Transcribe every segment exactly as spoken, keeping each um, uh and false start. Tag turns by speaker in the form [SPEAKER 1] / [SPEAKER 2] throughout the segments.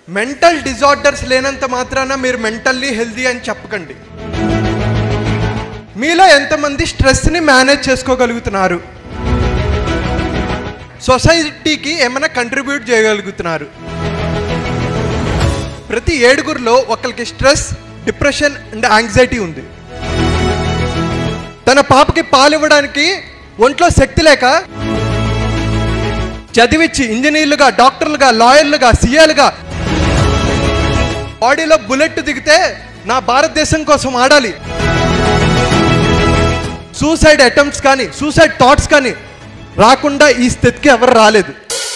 [SPEAKER 1] Mental disorders లేనంత మాత్రాన మీరు మెంటల్లీ హెల్దీ అని చెప్పకండి. మీలో ఎంతమంది స్ట్రెస్ని మేనేజ్ చేసుకోగలుగుతున్నారు? సొసైటీకి ఏమైనా కంట్రిబ్యూట్ చేయగలుగుతున్నారు? ప్రతి ఏడుగురిలో ఒకరికి స్ట్రెస్, డిప్రెషన్ అండ్ యాంగ్జైటీ ఉంది. తన పాపకి పాలు ఇవ్వడానికి ఒంట్లో శక్తి లేక చదివించి ఇంజనీర్లుగా, డాక్టర్లుగా, లాయర్లుగా, సీఏలుగా బాడీలో బుల్లెట్ దిగితే నా భారతదేశం కోసం ఆడాలి. సూసైడ్ అటెంప్ట్స్ కానీ, సూసైడ్ థాట్స్ కానీ రాకుండా ఈ స్థితికి ఎవరు రాలేదు.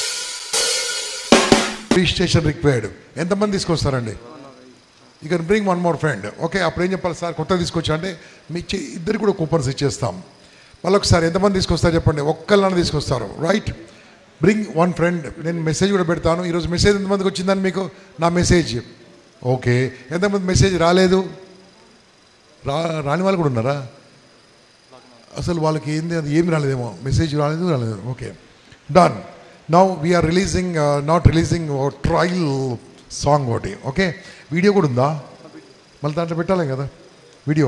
[SPEAKER 2] Registration required. ఎంతమంది తీసుకొస్తారండి? You can bring one more friend. Okay, అప్పుడు ఏం చెప్పాలి సార్? కొత్తగా తీసుకొచ్చా అంటే మీ ఇద్దరు కూడా కూపన్స్ ఇచ్చేస్తాం. మళ్ళీ ఒకసారి ఎంతమంది తీసుకొస్తారు చెప్పండి? ఒక్కళ్ళని తీసుకొస్తారు. Right, bring one friend. నేను మెసేజ్ కూడా పెడతాను. ఈరోజు మెసేజ్ ఎంతమందికి వచ్చిందని మీకు నా మెసేజ్? ఓకే, ఎంతమంది మెసేజ్ రాలేదు? రా రాని వాళ్ళు కూడా ఉన్నారా? అసలు వాళ్ళకి ఏంది, అది ఏమి రాలేదేమో, మెసేజ్ రాలేదు రాలేదు okay, done. Now we are releasing, not releasing trial song ఒకటి. ఓకే, వీడియో కూడా ఉందా? మళ్ళీ దాంట్లో పెట్టాలి కదా వీడియో.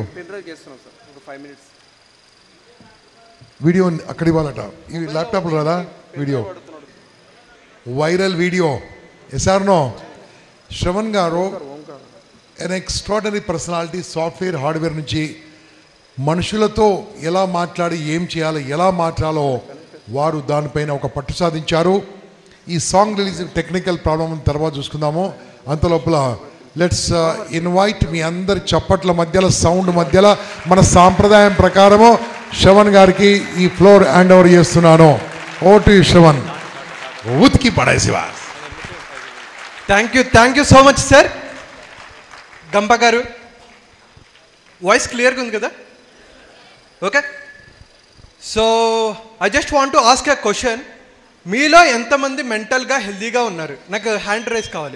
[SPEAKER 2] వీడియో అక్కడ ఇవ్వాలట. ఈ ల్యాప్టాప్లో రాదా video? Viral video. Yes or no? Shravan garu an extraordinary personality. Software, hardware నుంచి మనుషులతో ఎలా మాట్లాడి ఏం చేయాలో, ఎలా మాట్లాడాలో వారు దానిపైన ఒక పట్టు సాధించారు. ఈ సాంగ్ రిలీజ్ టెక్నికల్ ప్రాబ్లం తర్వాత చూసుకుందాము. అంతలోపల లెట్స్ ఇన్వైట్ మీ అందరి చప్పట్ల మధ్యలో, సౌండ్ మధ్యలో మన సాంప్రదాయం ప్రకారము శ్రవణ్ గారికి ఈ ఫ్లోర్ హ్యాండ్ ఓవర్ చేస్తున్నాను. Over to Shravan. ఉతికి పడేసివా.
[SPEAKER 1] Thank you, thank you so much sir. Gampa garu voice క్లియర్గా ఉంది కదా? Okay, so I just want to ask a question. మీలో ఎంతమంది మెంటల్గా హెల్దీగా ఉన్నారు? నాకు హ్యాండ్ రైజ్ కావాలి.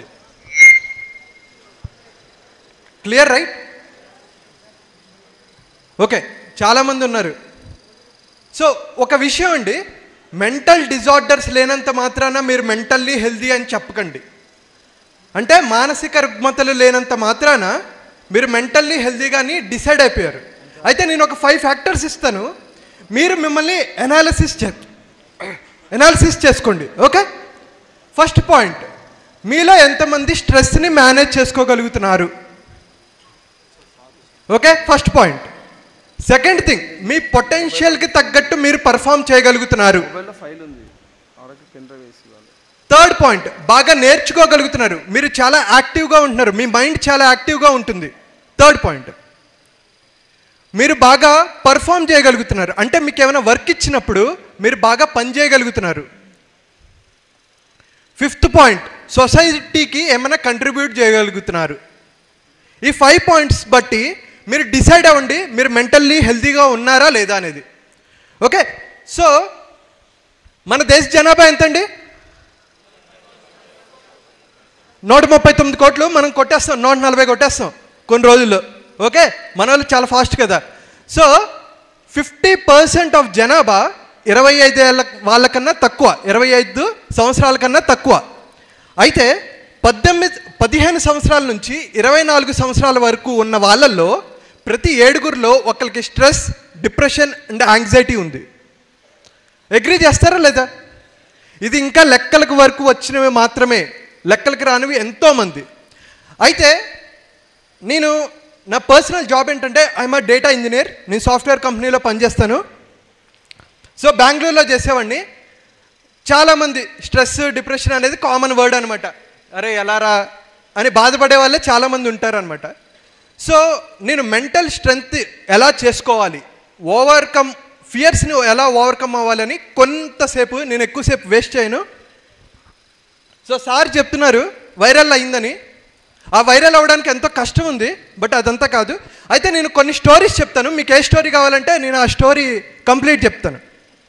[SPEAKER 1] Clear right? ఓకే, చాలామంది ఉన్నారు. సో ఒక విషయం అండి, మెంటల్ డిజార్డర్స్ లేనంత మాత్రాన మీరు మెంటల్లీ హెల్దీ అని చెప్పకండి. అంటే మానసిక రుగ్మతలు లేనంత మాత్రాన మీరు మెంటల్లీ హెల్దీగాని డిసైడ్ అయిపోయారు. అయితే నేను ఒక ఫైవ్ ఫ్యాక్టర్స్ ఇస్తాను, మీరు మిమ్మల్ని ఎనాలిసిస్ చే ఎనాలిసిస్ చేసుకోండి. ఓకే, ఫస్ట్ పాయింట్, మీలో ఎంతమంది స్ట్రెస్ని మేనేజ్ చేసుకోగలుగుతున్నారు? Okay, first point. Second thing, మీ పొటెన్షియల్కి తగ్గట్టు మీరు పర్ఫామ్ చేయగలుగుతున్నారు. థర్డ్ పాయింట్, బాగా నేర్చుకోగలుగుతున్నారు. మీరు చాలా యాక్టివ్గా ఉంటున్నారు, మీ మైండ్ చాలా యాక్టివ్గా ఉంటుంది. థర్డ్ పాయింట్, మీరు బాగా పర్ఫామ్ చేయగలుగుతున్నారు. అంటే మీకు ఏమైనా వర్క్ ఇచ్చినప్పుడు మీరు బాగా పని చేయగలుగుతున్నారు. ఫిఫ్త్ పాయింట్, సొసైటీకి ఏమైనా కంట్రిబ్యూట్ చేయగలుగుతున్నారు. ఈ ఫైవ్ పాయింట్స్ బట్టి మీరు డిసైడ్ అవ్వండి మీరు మెంటల్లీ హెల్తీగా ఉన్నారా లేదా అనేది. ఓకే, సో మన దేశ జనాభా ఎంతండి? నూట ముప్పై తొమ్మిది కోట్లు. మనం కొట్టేస్తాం, నూట నలభై కొట్టేస్తాం కొన్ని రోజుల్లో. ఓకే, మన వాళ్ళు చాలా ఫాస్ట్ కదా. సో ఫిఫ్టీ పర్సెంట్ ఆఫ్ జనాభా ఇరవై ఐదు ఏళ్ళ వాళ్ళకన్నా తక్కువ, ఇరవై ఐదు సంవత్సరాల కన్నా తక్కువ. అయితే పద్దెనిమిది పదిహేను సంవత్సరాల నుంచి ఇరవై నాలుగు సంవత్సరాల వరకు ఉన్న వాళ్ళల్లో ప్రతి ఏడుగురిలో ఒకరికి స్ట్రెస్, డిప్రెషన్ అండ్ యాంగ్జైటీ ఉంది. అగ్రీ చేస్తారా లేదా? ఇది ఇంకా లెక్కలకు వరకు వచ్చినవి మాత్రమే, లెక్కలకు రానివి ఎంతోమంది. అయితే నేను నా పర్సనల్ జాబ్ ఏంటంటే ఐఎమ్ అ డేటా ఇంజనీర్. నేను సాఫ్ట్వేర్ కంపెనీలో పనిచేస్తాను. సో బెంగళూరులో చేసేవాడిని. చాలామంది స్ట్రెస్, డిప్రెషన్ అనేది కామన్ వర్డ్ అనమాట. అరే ఎలారా అని బాధపడే వాళ్ళే చాలామంది ఉంటారనమాట. సో నేను మెంటల్ స్ట్రెంగ్త్ ఎలా చేసుకోవాలి, ఓవర్కమ్ ఫియర్స్ని ఎలా ఓవర్కమ్ అవ్వాలని కొంతసేపు, నేను ఎక్కువసేపు వేస్ట్ చేయను. సో సార్ చెప్తున్నారు వైరల్ అయిందని. ఆ వైరల్ అవ్వడానికి ఎంతో కష్టం ఉంది, బట్ అదంతా కాదు. అయితే నేను కొన్ని స్టోరీస్ చెప్తాను. మీకు ఏ స్టోరీ కావాలంటే నేను ఆ స్టోరీ కంప్లీట్ చెప్తాను.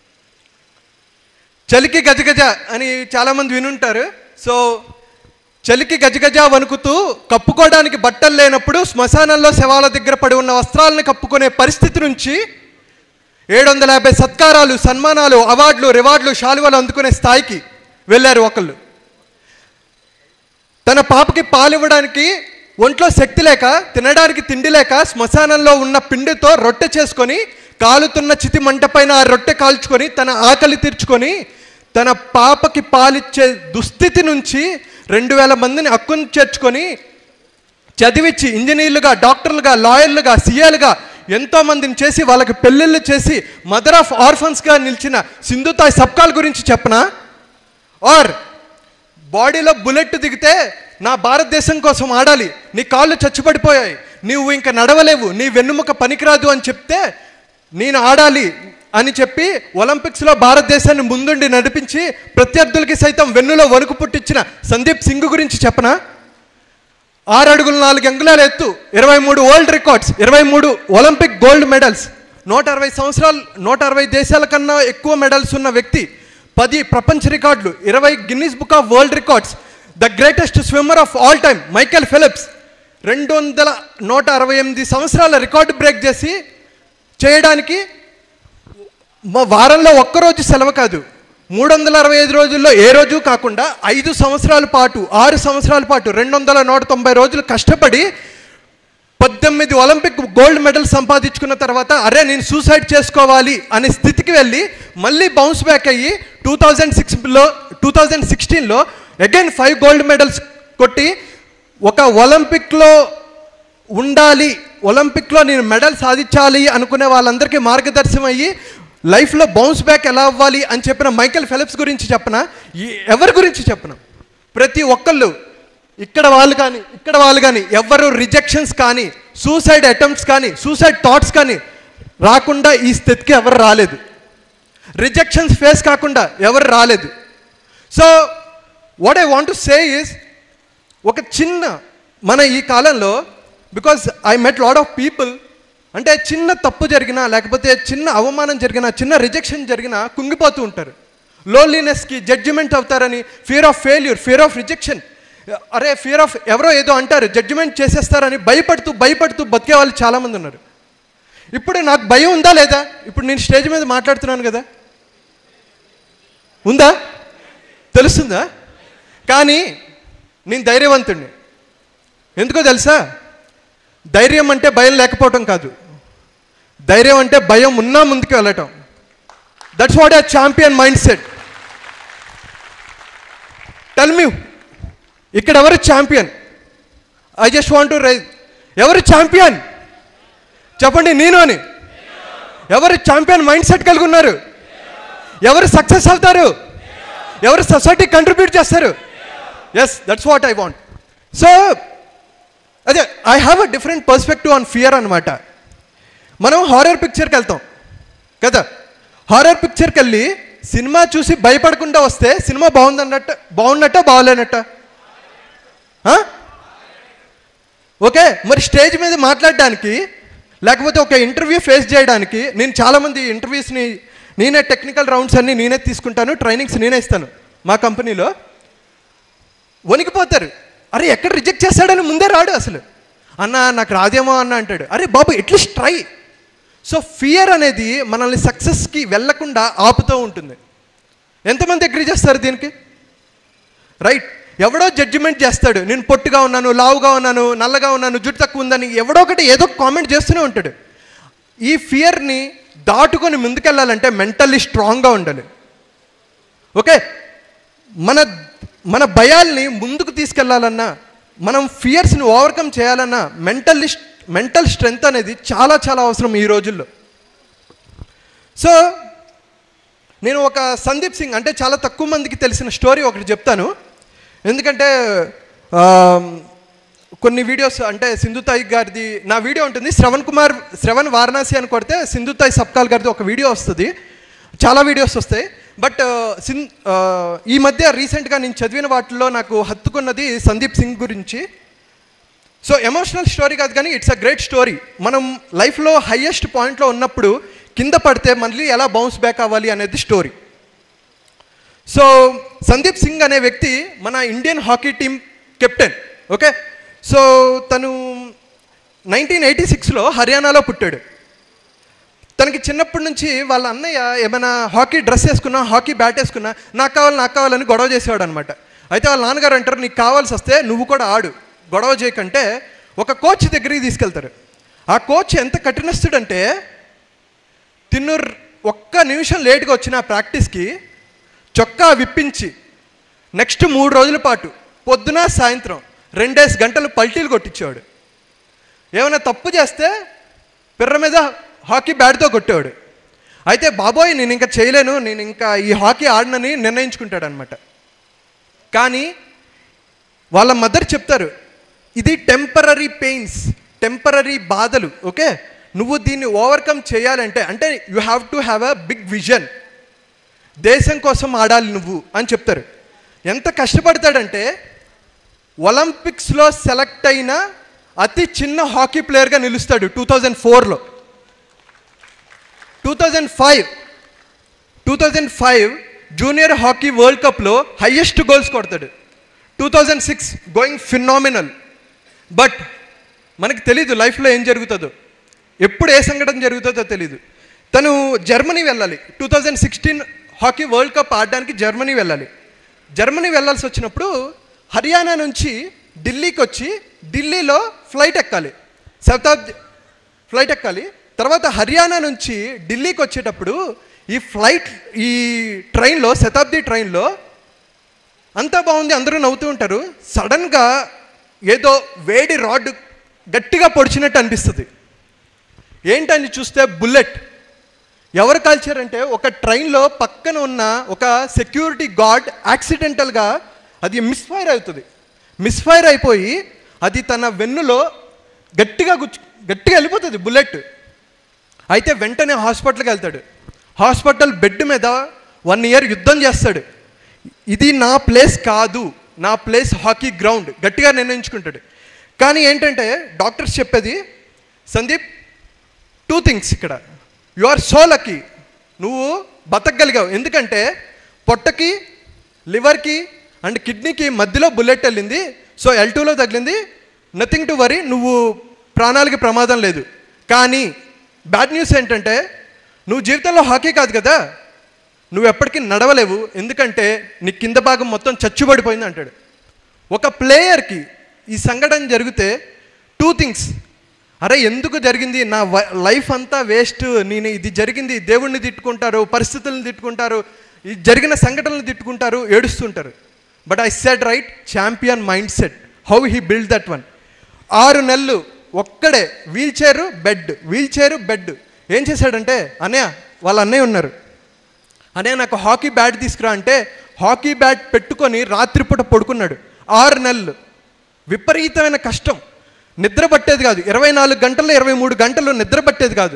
[SPEAKER 1] చలికి గజగజ అని చాలామంది వినుంటారు. సో చలికి గజగజ వణుకుతూ కప్పుకోవడానికి బట్టలు లేనప్పుడు శ్మశానంలో శవాల దగ్గర పడి ఉన్న వస్త్రాలను కప్పుకునే పరిస్థితి నుంచి ఏడు వందల యాభై సత్కారాలు, సన్మానాలు, అవార్డులు, రివార్డులు, శాలువలు అందుకునే స్థాయికి వెళ్ళారు ఒకళ్ళు. తన పాపకి పాలు ఇవ్వడానికి ఒంట్లో శక్తి లేక, తినడానికి తిండి లేక, శ్మశానంలో ఉన్న పిండితో రొట్టె చేసుకొని, కాలుతున్న చితి మంట పైన ఆ రొట్టె కాల్చుకొని తన ఆకలి తీర్చుకొని తన పాపకి పాలిచ్చే దుస్థితి నుంచి రెండు వేల మందిని హక్కును చేర్చుకొని చదివించి ఇంజనీర్లుగా, డాక్టర్లుగా, లాయర్లుగా, సీఏలుగా ఎంతో మందిని చేసి వాళ్ళకి పెళ్ళిళ్ళు చేసి మదర్ ఆఫ్ ఆర్ఫన్స్గా నిలిచిన సింధుతాయ్ సప్కాల్ గురించి చెప్పనా? ఆర్ బాడీలో బుల్లెట్ దిగితే నా భారతదేశం కోసం ఆడాలి, నీ కాళ్ళు చచ్చిపడిపోయాయి, నువ్వు ఇంకా నడవలేవు, నీ వెన్నుముక పనికిరాదు అని చెప్తే నేను ఆడాలి అని చెప్పి ఒలింపిక్స్లో భారతదేశాన్ని ముందుండి నడిపించి ప్రత్యర్థులకి సైతం వెన్నులో వణుకు పుట్టించిన సందీప్ సింగ్ గురించి చెప్పనా? ఆరు అడుగులు నాలుగు అంగుళాల ఎత్తు, ఇరవై మూడు వరల్డ్ రికార్డ్స్, ఇరవై మూడు ఒలింపిక్ గోల్డ్ మెడల్స్, నూట అరవై సంవత్సరాలు నూట అరవై దేశాల కన్నా ఎక్కువ మెడల్స్ ఉన్న వ్యక్తి, పది ప్రపంచ రికార్డులు, ఇరవై Guinness book of world records, the greatest swimmer of all time Michael Phelps రెండు వందల నూట అరవై ఎనిమిది సంవత్సరాల రికార్డు బ్రేక్ చేసి చేయడానికి మా వారంలో ఒక్కరోజు సెలవు కాదు, మూడు వందల అరవై ఐదు రోజుల్లో ఏ రోజు కాకుండా ఐదు సంవత్సరాల పాటు ఆరు సంవత్సరాల పాటు రెండు వందల నూట తొంభై రోజులు కష్టపడి పద్దెనిమిది ఒలింపిక్ గోల్డ్ మెడల్ సంపాదించుకున్న తర్వాత అరే నేను సూసైడ్ చేసుకోవాలి అనే స్థితికి వెళ్ళి మళ్ళీ బౌన్స్ బ్యాక్ అయ్యి టూ థౌజండ్ సిక్స్లో టూ థౌజండ్ సిక్స్టీన్లో అగైన్ ఫైవ్ గోల్డ్ మెడల్స్ కొట్టి ఒక ఒలింపిక్లో ఉండాలి, ఒలింపిక్లో నేను మెడల్ సాధించాలి అనుకునే వాళ్ళందరికీ మార్గదర్శనం అయ్యి లైఫ్లో బౌన్స్ బ్యాక్ ఎలా అవ్వాలి అని చెప్పిన మైకేల్ ఫిలిప్స్ గురించి చెప్పనా? ఎవరి గురించి చెప్పనా? ప్రతి ఒక్కళ్ళు ఇక్కడ వాళ్ళు కానీ ఇక్కడ వాళ్ళు కానీ ఎవరు రిజెక్షన్స్ కానీ, సూసైడ్ అటెంప్ట్స్ కానీ, సూసైడ్ థాట్స్ కానీ రాకుండా ఈ స్థితికి ఎవరు రాలేదు, రిజెక్షన్స్ ఫేస్ కాకుండా ఎవరు రాలేదు. So what I want to say is, ఒక చిన్న మన ఈ కాలంలో because I met lot of people, అంటే చిన్న తప్పు జరిగినా లేకపోతే చిన్న అవమానం జరిగినా చిన్న రిజెక్షన్ జరిగినా కుంగిపోతూ ఉంటారు, లోన్లీనెస్కి జడ్జిమెంట్ అవుతారని, fear of failure, fear of rejection, అరే ఫియర్ ఆఫ్ ఎవరో ఏదో అంటారు జడ్జిమెంట్ చేసేస్తారని భయపడుతూ భయపడుతూ బతికే వాళ్ళు చాలామంది ఉన్నారు. ఇప్పుడు నాకు భయం ఉందా లేదా? ఇప్పుడు నేను స్టేజ్ మీద మాట్లాడుతున్నాను కదా, ఉందా? తెలుస్తుందా? కానీ నేను ధైర్యవంతుడిని. ఎందుకో తెలుసా? ధైర్యం అంటే భయం లేకపోవటం కాదు, ధైర్యం అంటే భయం ఉన్నా ముందుకు వెళ్ళటం. That's what a champion mindset. Tell me, ఇక్కడ ఎవరు champion? I just want to raise. ఎవరు ఛాంపియన్ చెప్పండి? నేను అని. ఎవరు ఛాంపియన్ మైండ్ సెట్ కలిగి ఉన్నారు? ఎవరు సక్సెస్ అవుతారు? ఎవరు సొసైటీకి కంట్రిబ్యూట్ చేస్తారు? Yes, that's what I want. So అదే I have a different perspective on fear అనమాట. మనం హారర్ పిక్చర్కి వెళ్తాం కదా, హారర్ పిక్చర్కి వెళ్ళి సినిమా చూసి భయపడకుండా వస్తే సినిమా బాగుందన్నట్ట బాగున్నట్ట బాగోలేనట్ట? ఓకే, మరి స్టేజ్ మీద మాట్లాడడానికి లేకపోతే ఒక ఇంటర్వ్యూ ఫేస్ చేయడానికి, నేను చాలామంది ఇంటర్వ్యూస్ని నేనే టెక్నికల్ రౌండ్స్ అన్నీ నేనే తీసుకుంటాను, ట్రైనింగ్స్ నేనే ఇస్తాను మా కంపెనీలో. వణికిపోతారు, అరే ఎక్కడ రిజెక్ట్ చేస్తాడని ముందే రాడు అసలు. అన్న నాకు రాదేమో అన్న అంటాడు. అరే బాబు అట్లీస్ట్ ట్రై. సో ఫియర్ అనేది మనల్ని సక్సెస్కి వెళ్ళకుండా ఆపుతూ ఉంటుంది. ఎంతమంది అగ్రీ చేస్తారు దీనికి? రైట్. ఎవడో జడ్జిమెంట్ చేస్తాడు, నేను పొట్టుగా ఉన్నాను, లావుగా ఉన్నాను, నల్లగా ఉన్నాను, జుట్టు తక్కువ ఉందని ఎవడో ఒకటి ఏదో కామెంట్ చేస్తూనే ఉంటాడు. ఈ ఫియర్ని దాటుకొని ముందుకెళ్ళాలంటే మెంటల్లీ స్ట్రాంగ్గా ఉండాలి. ఓకే, మన మన భయాల్ని ముందుకు తీసుకెళ్లాలన్నా, మనం ఫియర్స్ని ఓవర్కమ్ చేయాలన్నా మెంటల్లీ మెంటల్ స్ట్రెంగ్త్ అనేది చాలా చాలా అవసరం ఈ రోజుల్లో. సో నేను ఒక సందీప్ సింగ్ అంటే చాలా తక్కువ మందికి తెలిసిన స్టోరీ ఒకటి చెప్తాను. ఎందుకంటే కొన్ని వీడియోస్ అంటే సింధుతాయ్ గారిది నా వీడియో ఉంటుంది, శ్రవణ్ కుమార్ శ్రవణ్ వారణాసి అని కొడితే సింధుతాయ్ సప్కాల్ గారిది ఒక వీడియో వస్తుంది, చాలా వీడియోస్ వస్తాయి. బట్ సిన్ ఈ మధ్య రీసెంట్గా నేను చదివిన వాటిల్లో నాకు హత్తుకున్నది సందీప్ సింగ్ గురించి. సో ఎమోషనల్ స్టోరీ కాదు కానీ ఇట్స్ అ గ్రేట్ స్టోరీ. మనం లైఫ్లో హయ్యెస్ట్ పాయింట్లో ఉన్నప్పుడు కింద పడితే మళ్ళీ ఎలా బౌన్స్ బ్యాక్ అవ్వాలి అనేది స్టోరీ. సో సందీప్ సింగ్ అనే వ్యక్తి మన Indian hockey team captain. Okay, so తను నైన్టీన్ ఎయిటీ సిక్స్లో హర్యానాలో పుట్టాడు. తనకి చిన్నప్పటి నుంచి వాళ్ళ అన్నయ్య ఏమైనా హాకీ డ్రెస్ వేసుకున్నా, హాకీ బ్యాట్ వేసుకున్నా నాకు కావాలి నాకు కావాలని గొడవ చేసేవాడు అనమాట. అయితే వాళ్ళ నాన్నగారు అంటారు, నీకు కావాల్సి వస్తే నువ్వు కూడా ఆడు, గొడవ చేయకంటే ఒక కోచ్ దగ్గరికి తీసుకెళ్తారు. ఆ కోచ్ ఎంత కఠినస్తుడంటే తిన్నూర్ ఒక్క నిమిషం లేట్గా వచ్చిన ప్రాక్టీస్కి చొక్కా విప్పించి నెక్స్ట్ మూడు రోజుల పాటు పొద్దున సాయంత్రం రెండేసి గంటలు పల్టీలు కొట్టించేవాడు. ఏమైనా తప్పు చేస్తే పిర్ర మీద హాకీ బ్యాట్తో కొట్టేవాడు. అయితే బాబోయ్ నేను ఇంకా చేయలేను, నేను ఇంకా ఈ హాకీ ఆడనని నిర్ణయించుకుంటాడు అనమాట. కానీ వాళ్ళ మదర్ చెప్తారు, ఇది టెంపరరీ పెయిన్స్, టెంపరరీ బాధలు, ఓకే, నువ్వు దీన్ని ఓవర్కమ్ చేయాలంటే అంటే you have to have a big vision, దేశం కోసం ఆడాలి నువ్వు అని చెప్తారు. ఎంత కష్టపడతాడంటే ఒలింపిక్స్లో సెలెక్ట్ అయిన అతి చిన్న హాకీ ప్లేయర్గా నిలుస్తాడు టూ థౌజండ్ ఫోర్లో. Two thousand five two thousand five junior hockey world కప్లో హయ్యెస్ట్ గోల్స్ కొడతాడు. Two thousand six going phenomenal. But మనకి తెలీదు లైఫ్లో ఏం జరుగుతుందో, ఎప్పుడు ఏ సంఘటన జరుగుతుందో తెలీదు. తను జర్మనీ వెళ్ళాలి, two thousand sixteen hockey world cup ఆడడానికి జర్మనీ వెళ్ళాలి. జర్మనీ వెళ్ళాల్సి వచ్చినప్పుడు హర్యానా నుంచి ఢిల్లీకి వచ్చి ఢిల్లీలో ఫ్లైట్ ఎక్కాలి, శతాబ్ది ఫ్లైట్ ఎక్కాలి. తర్వాత హర్యానా నుంచి ఢిల్లీకి వచ్చేటప్పుడు ఈ ఫ్లైట్ ఈ ట్రైన్లో శతాబ్ది ట్రైన్లో అంతా బాగుంది, అందరూ నవ్వుతూ ఉంటారు. సడన్గా ఏదో వేడి రాడ్ గట్టిగా పొడిచినట్టు అనిపిస్తుంది. ఏంటని చూస్తే బుల్లెట్. ఎవరు కాల్చారంటే ఒక ట్రైన్లో పక్కన ఉన్న ఒక సెక్యూరిటీ గార్డ్ యాక్సిడెంటల్గా అది మిస్ఫైర్ అవుతుంది. మిస్ఫైర్ అయిపోయి అది తన వెన్నులో గట్టిగా గుచ్చు గట్టిగా వెళ్ళిపోతుంది బుల్లెట్. అయితే వెంటనే హాస్పిటల్కి వెళ్తాడు. హాస్పిటల్ బెడ్ మీద వన్ ఇయర్ యుద్ధం చేస్తాడు. ఇది నా ప్లేస్ కాదు, నా ప్లేస్ హాకీ గ్రౌండ్ గట్టిగా నిర్ణయించుకుంటాడు. కానీ ఏంటంటే డాక్టర్స్ చెప్పేది, సందీప్ టూ థింగ్స్ ఇక్కడ, యు ఆర్ సో లక్కీ, నువ్వు బతకగలిగావు, ఎందుకంటే పొట్టకి లివర్కి అండ్ కిడ్నీకి మధ్యలో బుల్లెట్ వెళ్ళింది, సో ఎల్ టూలో తగిలింది, నథింగ్ టు వరీ, నువ్వు ప్రాణాలకి ప్రమాదం లేదు. కానీ బ్యాడ్ న్యూస్ ఏంటంటే నువ్వు జీవితంలో హాకీ కాదు కదా, నువ్వు ఎప్పటికీ నడవలేవు, ఎందుకంటే నీ కింద భాగం మొత్తం చచ్చుబడిపోయింది అంటాడు. ఒక ప్లేయర్కి ఈ సంఘటన జరిగితే టూ థింగ్స్, అరే ఎందుకు జరిగింది, నా లైఫ్ అంతా వేస్ట్, నేను ఇది జరిగింది, దేవుణ్ణి తిట్టుకుంటారు, పరిస్థితులను తిట్టుకుంటారు, ఈ జరిగిన సంఘటనలు తిట్టుకుంటారు, ఏడుస్తుంటారు. But I said right, champion mindset, how he build that one. ఆరు నెలలు ఒక్కడే wheelchair bed, wheelchair bed. ఏం చేశాడంటే, అన్నయ్య వాళ్ళ అన్నయ్య ఉన్నారు, అన్నయ్య నాకు హాకీ బ్యాట్ తీసుకురా అంటే హాకీ బ్యాట్ పెట్టుకొని రాత్రిపూట పడుకున్నాడు. ఆరు నెలలు విపరీతమైన కష్టం, నిద్ర పట్టేది కాదు, ఇరవై నాలుగు గంటలు ఇరవై మూడు గంటలు నిద్ర పట్టేది కాదు.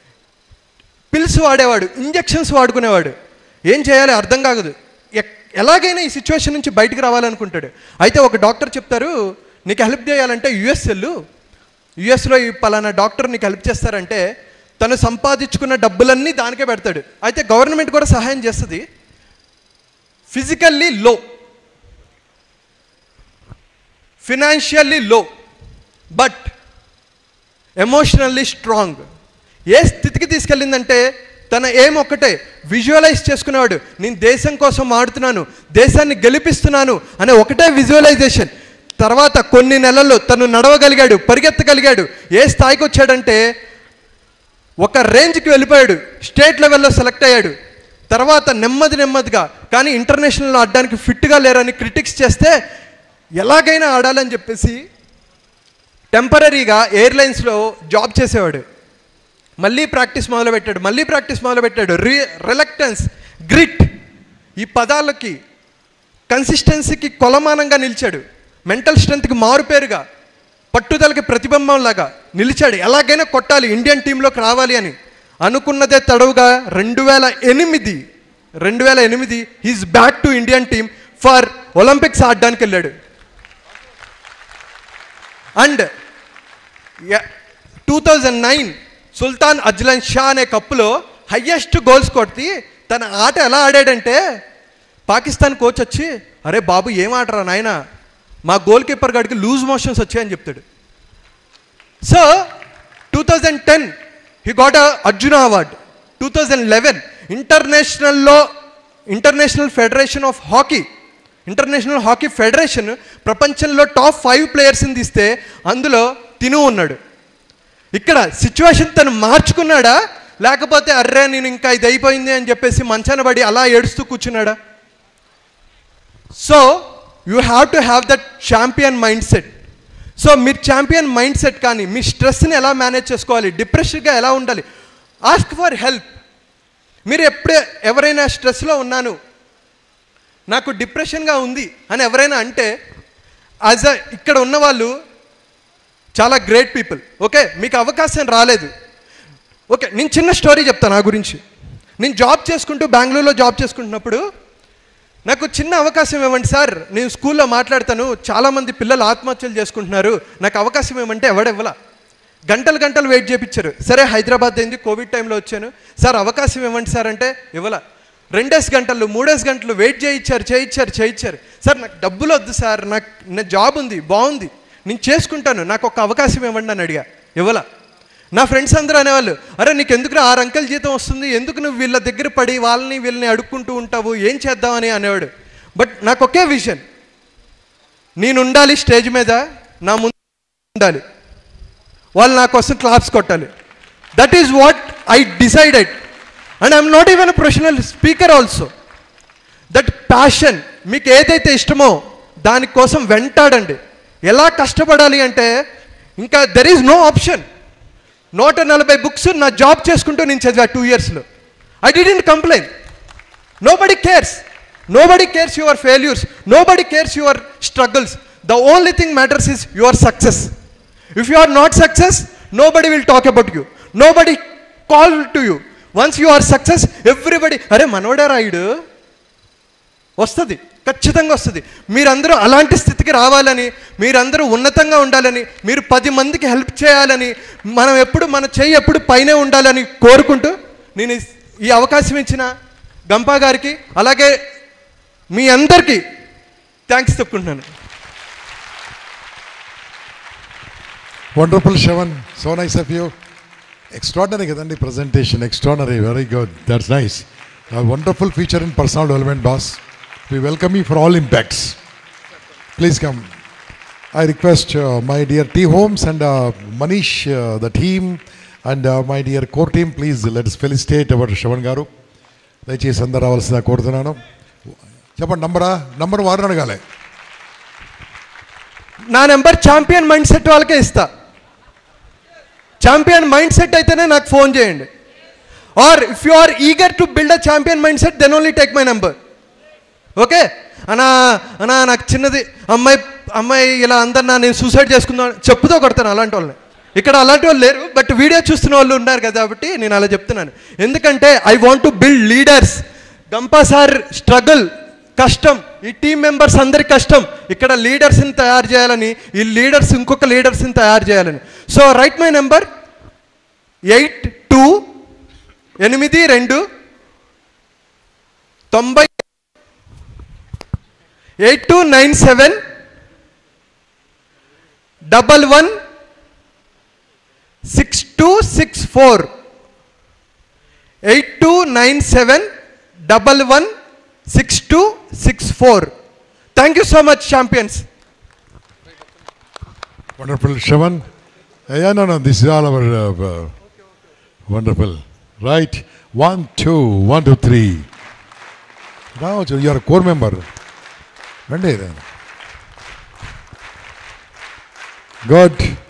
[SPEAKER 1] పిల్స్ వాడేవాడు, ఇంజెక్షన్స్ వాడుకునేవాడు, ఏం చేయాలి అర్థం కాదు. ఎలాగైనా ఈ సిచ్యువేషన్ నుంచి బయటికి రావాలనుకుంటాడు. అయితే ఒక డాక్టర్ చెప్తారు, నీకు హెల్ప్ చేయాలంటే యుఎస్ వెళ్ళు, యుఎస్లో ఈ పలానా డాక్టర్ నీకు హెల్ప్ చేస్తారంటే తను సంపాదించుకున్న డబ్బులన్నీ దానికే పెడతాడు. అయితే గవర్నమెంట్ కూడా సహాయం చేస్తుంది. ఫిజికల్లీ లో, ఫినాన్షియల్లీ లో, బట్ ఎమోషనల్లీ స్ట్రాంగ్. ఏ స్థితికి తీసుకెళ్ళిందంటే తన ఏం ఒక్కటే, విజువలైజ్ చేసుకునేవాడు, నేను దేశం కోసం ఆడుతున్నాను, దేశాన్ని గెలిపిస్తున్నాను అనే ఒకటే విజువలైజేషన్. తర్వాత కొన్ని నెలల్లో తను నడవగలిగాడు, పరిగెత్తగలిగాడు. ఏ స్థాయికి వచ్చాడంటే ఒక రేంజ్కి వెళ్ళిపోయాడు, స్టేట్ లెవెల్లో సెలెక్ట్ అయ్యాడు. తర్వాత నెమ్మది నెమ్మదిగా, కానీ ఇంటర్నేషనల్లో ఆడడానికి ఫిట్గా లేరని క్రిటిక్స్ చేస్తే ఎలాగైనా ఆడాలని చెప్పేసి టెంపరీగా ఎయిర్లైన్స్లో జాబ్ చేసేవాడు. మళ్ళీ ప్రాక్టీస్ మొదలుపెట్టాడు, మళ్ళీ ప్రాక్టీస్ మొదలుపెట్టాడు. రి రిలక్టెన్స్, గ్రిట్, ఈ పదాలకి కన్సిస్టెన్సీకి కొలమానంగా నిలిచాడు. మెంటల్ స్ట్రెంత్కి మారుపేరుగా, పట్టుదలకి ప్రతిబింబంలాగా నిలిచాడు. ఎలాగైనా కొట్టాలి, ఇండియన్ టీంలోకి రావాలి అని అనుకున్నదే తడవుగా రెండు వేల ఎనిమిది రెండు వేల ఎనిమిది he's back to Indian team for Olympics ఆడడానికి వెళ్ళాడు. And two thousand nine Sultan Azlan Shah అనే కప్పులో హయ్యెస్ట్ గోల్స్ కొట్టి తన ఆట ఎలా ఆడాడంటే పాకిస్తాన్ కోచ్ వచ్చి, అరే బాబు ఏం ఆడరా నాయన, మా గోల్ కీపర్ గాడికి లూజ్ మోషన్స్ వచ్చాయని చెప్తాడు. So two thousand ten he got a Arjuna award. Two thousand eleven ఇంటర్నేషనల్లో international federation of hockey international hockey federation ప్రపంచంలో టాప్ ఫైవ్ ప్లేయర్స్ని తీస్తే అందులో తిను ఉన్నాడు. ఇక్కడ సిచ్యువేషన్ తను మార్చుకున్నాడా, లేకపోతే అర్రే నేను ఇంకా ఇది అయిపోయింది అని చెప్పేసి మంచాన పడి అలా ఏడుస్తూ కూర్చున్నాడా? So you have to have that champion mindset. So మీరు ఛాంపియన్ మైండ్ సెట్ కానీ మీ స్ట్రెస్ని ఎలా మేనేజ్ చేసుకోవాలి, డిప్రెషన్గా ఎలా ఉండాలి, ఆస్క్ ఫర్ హెల్ప్. మీరు ఎప్పుడే ఎవరైనా స్ట్రెస్లో ఉన్నాను, నాకు డిప్రెషన్గా ఉంది అని ఎవరైనా అంటే యాజ్ అ ఇక్కడ ఉన్నవాళ్ళు చాలా గ్రేట్ పీపుల్. ఓకే, మీకు అవకాశం రాలేదు. ఓకే, నేను చిన్న స్టోరీ చెప్తాను నా గురించి. నేను జాబ్ చేసుకుంటూ బెంగళూరులో జాబ్ చేసుకుంటున్నప్పుడు నాకు చిన్న అవకాశం ఇవ్వండి సార్, నేను స్కూల్లో మాట్లాడతాను, చాలామంది పిల్లలు ఆత్మహత్యలు చేసుకుంటున్నారు, నాకు అవకాశం ఇవ్వమంటే ఎవడెవ్వలా. గంటలు గంటలు వెయిట్ చేయించారు. సరే హైదరాబాద్ అయింది, కోవిడ్ టైంలో వచ్చాను, సార్ అవకాశం ఇవ్వండి సార్ అంటే ఇవ్వలా. రెండేసి గంటలు మూడేసి గంటలు వెయిట్ చేయించారు చేయించారు చేయించారు సార్ నాకు డబ్బులు వద్దు సార్, నాకు నా జాబ్ ఉంది బాగుంది నేను చేసుకుంటాను, నాకు ఒక అవకాశం ఇవ్వండి అని అడిగా, ఇవ్వలా. నా ఫ్రెండ్స్ అందరూ అనేవాళ్ళు, అరే నీకు ఎందుకు ఆరు అంకెల జీతం వస్తుంది, ఎందుకు నువ్వు వీళ్ళ దగ్గర పడి వాళ్ళని వీళ్ళని అడుక్కుంటూ ఉంటావు, ఏం చేద్దామని అనేవాడు. బట్ నాకు ఒకే విజన్, నేను ఉండాలి స్టేజ్ మీద, నా ముందు ఉండాలి, వాళ్ళు నా కోసం క్లాప్స్ కొట్టాలి. That is what I decided. And I'm not even a professional speaker also. That passion, మీకు ఏదైతే ఇష్టమో దానికోసం వెంటాడండి. ఎలా కష్టపడాలి అంటే ఇంకా దెర్ ఈజ్ నో ఆప్షన్. నూట నలభై బుక్స్ నా జాబ్ చేసుకుంటూ నేను చదివా టూ ఇయర్స్లో. I didn't complain. Nobody cares, nobody cares your failures, nobody cares your struggles. The only thing matters is your success. If you are not success, nobody will talk about you. Nobody call to you. Once you are success, everybody, అరే మనోడా రాయుడు వస్తుంది, ఖచ్చితంగా వస్తుంది. మీరందరూ అలాంటి స్థితికి రావాలని, మీరందరూ ఉన్నతంగా ఉండాలని, మీరు పది మందికి హెల్ప్ చేయాలని, మనం ఎప్పుడు మన చెయ్యి ఎప్పుడు పైనే ఉండాలని కోరుకుంటూ నేను ఈ అవకాశం ఇచ్చిన గంపా గారికి అలాగే మీ అందరికీ థ్యాంక్స్ చెప్పుకుంటున్నాను.
[SPEAKER 2] Wonderful, Shravan. So nice of you. Extraordinary kadandi presentation. Extraordinary. Very good. That's nice. A wonderful feature in personal development, boss. We welcome you for all impacts. Please come. I request uh, my dear T. Holmes and uh, Manish, uh, the team, and uh, my dear core team, please let us felicitate our Shravan garu. దయచేసి అందరూ రావాల్సిందిగా కోరుతున్నాను. చెప్పండి నంబరా, number వారు అడగాలి.
[SPEAKER 1] నా number champion mind set వాళ్ళకే ఇస్తా. ఛాంపియన్ మైండ్ సెట్ అయితేనే నాకు ఫోన్ చేయండి. Or if you are eager to build a champion mindset then only take my number. Okay అన్నా అన్నా నాకు చిన్నది అమ్మాయి అమ్మాయి ఇలా అందరినా నేను సూసైడ్ చేసుకుందాం చెప్పుతో కొడతాను అలాంటి వాళ్ళని. ఇక్కడ అలాంటి వాళ్ళు లేరు, బట్ వీడియో చూస్తున్న వాళ్ళు ఉన్నారు కదా, కాబట్టి నేను అలా చెప్తున్నాను. ఎందుకంటే I want to build leaders. Gampa sir struggle, కష్టం, ఈ టీం మెంబర్స్ అందరి కష్టం, ఇక్కడ లీడర్స్ని తయారు చేయాలని, ఈ లీడర్స్ ఇంకొక లీడర్స్ని తయారు చేయాలని. So write my number eight two ఎనిమిది రెండు తొంభై eight two nine seven double one six two six four eight two nine seven double one six two six four. Thank you so much champions.
[SPEAKER 2] Wonderful, Shravan. Yeah, no, no, this is all our uh, uh, wonderful. Right, one, two, one, two, three. Now you are a core member. Good.